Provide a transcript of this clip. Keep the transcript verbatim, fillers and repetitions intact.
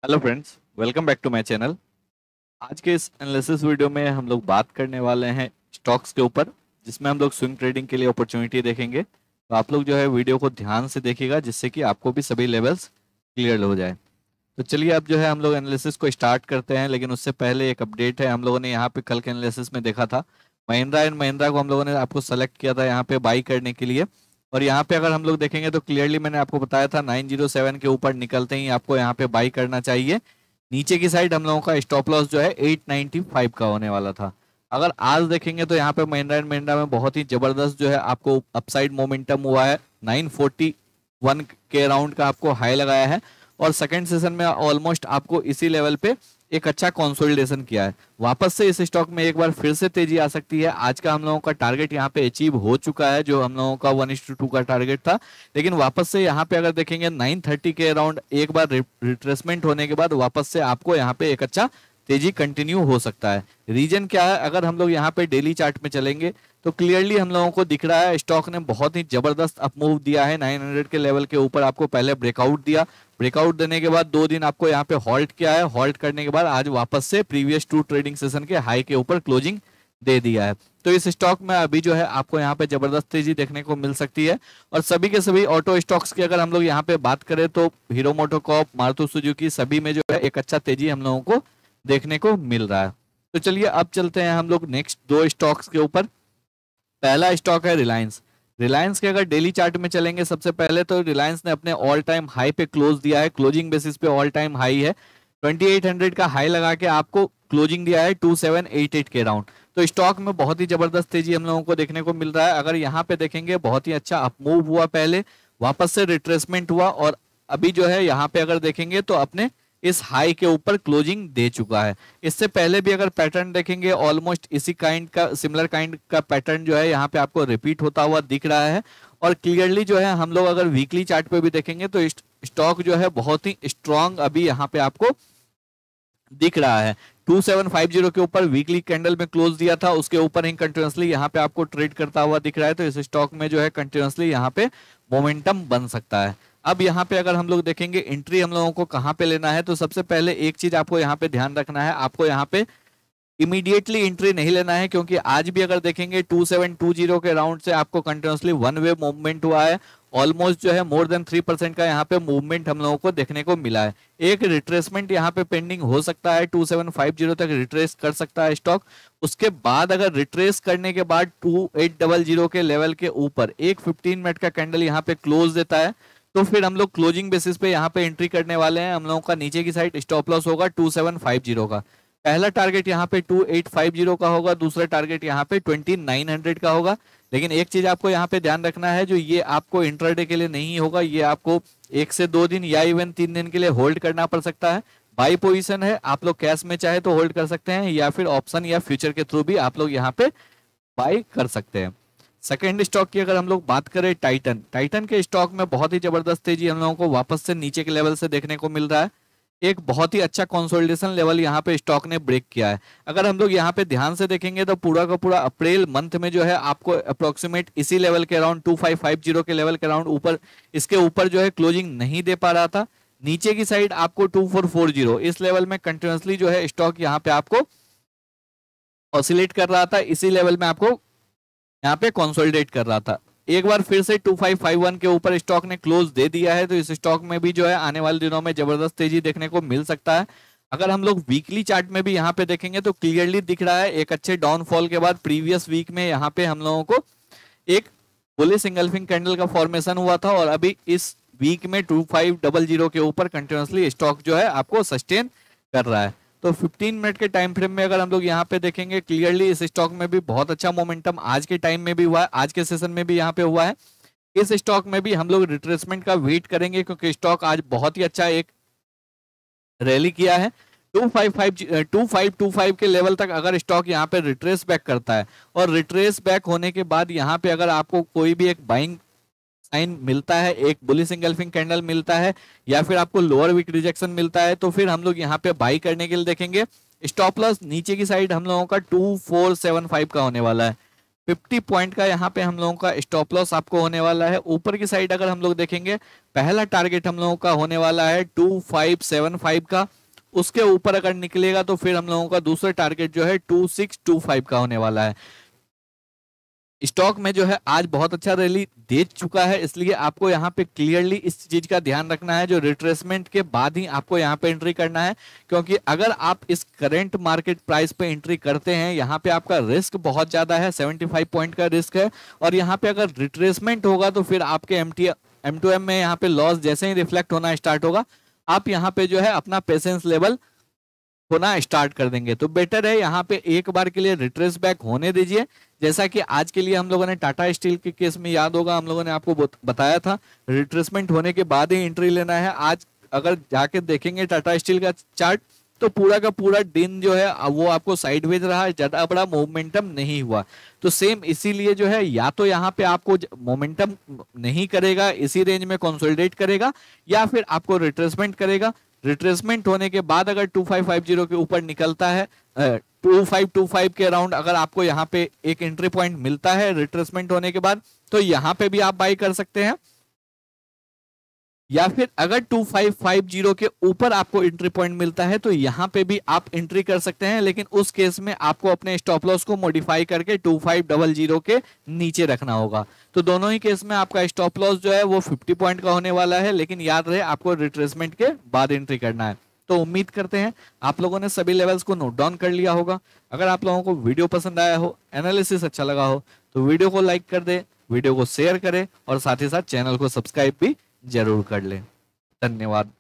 Hello friends, welcome back to my channel. आज के इस एनालिसिस वीडियो में हम लोग बात करने वाले हैं स्टॉक्स के ऊपर, जिसमें हम लोग स्विंग ट्रेडिंग के लिए अपॉर्चुनिटी देखेंगे। तो आप लोग जो है वीडियो को ध्यान से देखिएगा, जिससे कि आपको भी सभी लेवल्स क्लियर हो जाए। तो चलिए अब जो है हम लोग एनालिसिस को स्टार्ट करते हैं, लेकिन उससे पहले एक अपडेट है। हम लोगों ने यहाँ पे कल के एनालिसिस में देखा था महिंद्रा एंड महिंद्रा को हम लोगों ने आपको सेलेक्ट किया था यहाँ पे बाई करने के लिए। और यहाँ पे अगर हम लोग देखेंगे तो क्लियरली मैंने आपको बताया था नाइन जीरो सेवन के ऊपर निकलते ही आपको यहाँ पे बाई करना चाहिए। नीचे की साइड हम लोगों का स्टॉप लॉस जो है एट नाइंटी फाइव का होने वाला था। अगर आज देखेंगे तो यहाँ पे महिंद्रा एंड महिंद्रा में बहुत ही जबरदस्त जो है आपको अपसाइड मोमेंटम हुआ है। नाइन फोर्टी वन के राउंड का आपको हाई लगाया है और सेकंड सेशन में ऑलमोस्ट आपको इसी लेवल पे एक अच्छा कंसोलिडेशन किया है। वापस से इस स्टॉक में एक बार फिर से तेजी आ सकती है। आज का हम लोगों का टारगेट यहाँ पे अचीव हो चुका है, जो हम लोगों का वन इस टू टू का टारगेट था। लेकिन वापस से यहाँ पे अगर देखेंगे नाइन थर्टी के अराउंड एक बार रिट्रेसमेंट होने के बाद वापस से आपको यहाँ पे एक अच्छा तेजी कंटिन्यू हो सकता है। रीजन क्या है, अगर हम लोग यहाँ पे डेली चार्ट में चलेंगे तो क्लियरली हम लोगों को दिख रहा है स्टॉक ने बहुत ही जबरदस्त अप मूव दिया है। नाइन हंड्रेड के लेवल के ऊपर आपको पहले ब्रेकआउट दिया, ब्रेकआउट देने के बाद दो दिन आपको यहाँ पे हॉल्ट किया है। हॉल्ट करने के बाद आज वापस से प्रीवियस टू ट्रेडिंग सेशन के हाई के ऊपर क्लोजिंग दे दिया है। तो इस स्टॉक में अभी जो है आपको यहाँ पे जबरदस्त तेजी देखने को मिल सकती है। और सभी के सभी ऑटो स्टॉक्स की अगर हम लोग यहाँ पे बात करें तो हीरो मोटोकॉर्प, मारुति सुजुकी, सभी में जो है एक अच्छा तेजी हम लोगों को देखने को मिल रहा है। तो चलिए अब चलते हैं हम लोग नेक्स्ट दो स्टॉक्स के ऊपर। पहला स्टॉक है रिलायंस। रिलायंस के अगर डेली चार्ट में चलेंगे सबसे पहले तो रिलायंस ने अपने ऑल टाइम हाई पे क्लोज दिया है। क्लोजिंग बेसिस पे ऑल टाइम हाई है, ट्वेंटी एट हंड्रेड का हाई लगा के आपको क्लोजिंग दिया है टू सेवन एट एट के राउंड। तो स्टॉक में बहुत ही जबरदस्त तेजी हम लोगों को देखने को मिल रहा है। अगर यहाँ पे देखेंगे बहुत ही अच्छा अपमूव हुआ, पहले वापस से रिट्रेसमेंट हुआ और अभी जो है यहाँ पे अगर देखेंगे तो अपने इस हाई के ऊपर क्लोजिंग दे चुका है। इससे पहले भी अगर पैटर्न देखेंगे ऑलमोस्ट इसी काइंड का, सिमिलर काइंड का पैटर्न जो है यहाँ पे आपको रिपीट होता हुआ दिख रहा है। और क्लियरली जो है हम लोग अगर वीकली चार्ट पे भी देखेंगे तो स्टॉक जो है बहुत ही स्ट्रांग अभी यहाँ पे आपको दिख रहा है। टू सेवन फाइव जीरो के ऊपर वीकली कैंडल में क्लोज दिया था, उसके ऊपर ही कंटिन्यूअसली यहाँ पे आपको ट्रेड करता हुआ दिख रहा है। तो इस स्टॉक में जो है कंटिन्यूअसली यहाँ पे मोमेंटम बन सकता है। अब यहाँ पे अगर हम लोग देखेंगे एंट्री हम लोगों को कहाँ पे लेना है, तो सबसे पहले एक चीज आपको यहाँ पे ध्यान रखना है, आपको यहाँ पे इमीडिएटली एंट्री नहीं लेना है, क्योंकि आज भी अगर देखेंगे टू सेवन टू जीरो के राउंड से आपको कंटिन्यूअसली वन वे मूवमेंट हुआ है। ऑलमोस्ट जो है मोर देन थ्री परसेंट का यहाँ पे मूवमेंट हम लोगों को देखने को मिला है। एक रिट्रेसमेंट यहाँ पे पेंडिंग हो सकता है, टू सेवन फाइव जीरो तक रिट्रेस कर सकता है स्टॉक। उसके बाद अगर रिट्रेस करने के बाद टू एट डबल जीरो के लेवल के ऊपर एक फिफ्टीन मिनट का कैंडल यहाँ पे क्लोज देता है, तो फिर हम लोग क्लोजिंग बेसिस पे यहाँ पे एंट्री करने वाले हैं। हम लोगों का नीचे की साइड स्टॉप लॉस होगा टू सेवन फाइव जीरो का। पहला टारगेट यहाँ पे टू एट फाइव जीरो का होगा, दूसरा टारगेट यहाँ पे ट्वेंटी नाइन हंड्रेड का होगा। लेकिन एक चीज आपको यहाँ पे ध्यान रखना है, जो ये आपको इंट्राडे के लिए नहीं होगा, ये आपको एक से दो दिन या इवन तीन दिन के लिए होल्ड करना पड़ सकता है। बाई पोजीशन है, आप लोग कैश में चाहे तो होल्ड कर सकते हैं या फिर ऑप्शन या फ्यूचर के थ्रू भी आप लोग यहाँ पे बाई कर सकते हैं। सेकेंड स्टॉक की अगर हम लोग बात करें टाइटन, टाइटन के स्टॉक में बहुत ही जबरदस्त तेजी हम लोगों को वापस से नीचे के लेवल से देखने को मिल रहा है। एक बहुत ही अच्छा कंसोलिडेशन लेवल यहाँ पे स्टॉक ने ब्रेक किया है। अगर हम लोग यहाँ पे ध्यान से देखेंगे तो पूरा का पूरा अप्रैल मंथ में जो है आपको अप्रोक्सीमेट इसी लेवल के around two five five zero के लेवल के अराउंड ऊपर, इसके ऊपर जो है क्लोजिंग नहीं दे पा रहा था। नीचे की साइड आपको टू फोर फोर जीरो इस लेवल में कंटिन्यूअसली जो है स्टॉक यहाँ पे आपको ऑसिलेट कर रहा था, इसी लेवल में आपको यहाँ पे कंसोलिडेट कर रहा था। एक बार फिर से टू फाइव फाइव वन के ऊपर स्टॉक ने क्लोज दे दिया है, तो इस स्टॉक में भी जो है आने वाले दिनों में जबरदस्त तेजी देखने को मिल सकता है। अगर हम लोग वीकली चार्ट में भी यहाँ पे देखेंगे तो क्लियरली दिख रहा है एक अच्छे डाउनफॉल के बाद प्रीवियस वीक में यहाँ पे हम लोगों को एक बुलिश इंगल्फिंग कैंडल का फॉर्मेशन हुआ था और अभी इस वीक में टू फाइव डबल जीरो के ऊपर कंटिन्यूअसली स्टॉक जो है आपको सस्टेन कर रहा है। तो फिफ्टीन मिनट के टाइम फ्रेम में अगर हम लोग यहाँ पे देखेंगे क्लियरली इस स्टॉक में भी बहुत अच्छा मोमेंटम आज के टाइम में भी हुआ है, आज के सेशन में भी यहाँ पे हुआ है। इस स्टॉक में भी हम लोग रिट्रेसमेंट का वेट करेंगे, क्योंकि स्टॉक आज बहुत ही अच्छा एक रैली किया है। Two five five two five two five के लेवल तक अगर स्टॉक यहाँ पे रिट्रेस बैक करता है और रिट्रेस बैक होने के बाद यहाँ पे अगर आपको कोई भी एक बाइंग साइन मिलता है, एक बुलिश इंगल्फिंग कैंडल मिलता है या फिर आपको लोअर वीक रिजेक्शन मिलता है, तो फिर हम लोग यहाँ पे बाई करने के लिए देखेंगे। स्टॉप लॉस नीचे की साइड हम लोगों का टू फोर सेवन फाइव का होने वाला है। फिफ्टी पॉइंट का यहाँ पे हम लोगों का स्टॉप लॉस आपको होने वाला है। ऊपर की साइड अगर हम लोग देखेंगे, पहला टारगेट हम लोगों का होने वाला है टू फाइव सेवन फाइव का, उसके ऊपर अगर निकलेगा तो फिर हम लोगों का दूसरा टारगेट जो है टू सिक्स टू फाइव का होने वाला है। स्टॉक में जो है आज बहुत अच्छा रैली दे चुका है, इसलिए आपको यहाँ पे क्लियरली इस चीज का ध्यान रखना है, जो रिट्रेसमेंट के बाद ही आपको यहाँ पे एंट्री करना है, क्योंकि अगर आप इस करंट मार्केट प्राइस पे एंट्री करते हैं, यहाँ पे आपका रिस्क बहुत ज्यादा है, पचहत्तर पॉइंट का रिस्क है, और यहाँ पे अगर रिट्रेसमेंट होगा तो फिर आपके M T M to M में यहाँ पे लॉस जैसे ही रिफ्लेक्ट होना स्टार्ट होगा, आप यहाँ पे जो है अपना पेशेंस लेवल होना स्टार्ट कर देंगे। तो बेटर है यहाँ पे एक बार के लिए रिट्रेस बैक होने दीजिए। जैसा कि आज के लिए हम लोगों ने टाटा स्टील के केस में याद होगा, हम लोगों ने आपको बताया था रिट्रेसमेंट होने के बाद ही एंट्री लेना है। आज अगर जाके देखेंगे टाटा स्टील का चार्ट, तो पूरा का पूरा दिन जो है वो आपको साइडवेज रहा, ज्यादा बड़ा मोमेंटम नहीं हुआ। तो सेम इसीलिए जो है, या तो यहाँ पे आपको मोमेंटम नहीं करेगा, इसी रेंज में कंसोलिडेट करेगा, या फिर आपको रिट्रेसमेंट करेगा। रिट्रेसमेंट होने के बाद अगर टू फाइव फाइव जीरो के ऊपर निकलता है, टू फाइव टू फाइव के अराउंड अगर आपको यहाँ पे एक एंट्री पॉइंट मिलता है रिट्रेसमेंट होने के बाद, तो यहाँ पे भी आप बाई कर सकते हैं। या फिर अगर टू फाइव फाइव जीरो के ऊपर आपको एंट्री पॉइंट मिलता है तो यहाँ पे भी आप एंट्री कर सकते हैं, लेकिन उस केस में आपको अपने स्टॉप लॉस को मॉडिफाई करके टू फाइव डबल जीरो के नीचे रखना होगा। तो दोनों ही केस में आपका स्टॉप लॉस जो है वो फिफ्टी पॉइंट का होने वाला है, लेकिन याद रहे आपको रिट्रेसमेंट के बाद एंट्री करना है। तो उम्मीद करते हैं आप लोगों ने सभी लेवल्स को नोट डाउन कर लिया होगा। अगर आप लोगों को वीडियो पसंद आया हो, एनालिसिस अच्छा लगा हो, तो वीडियो को लाइक कर दे, वीडियो को शेयर करें और साथ ही साथ चैनल को सब्सक्राइब भी जरूर कर लें। धन्यवाद।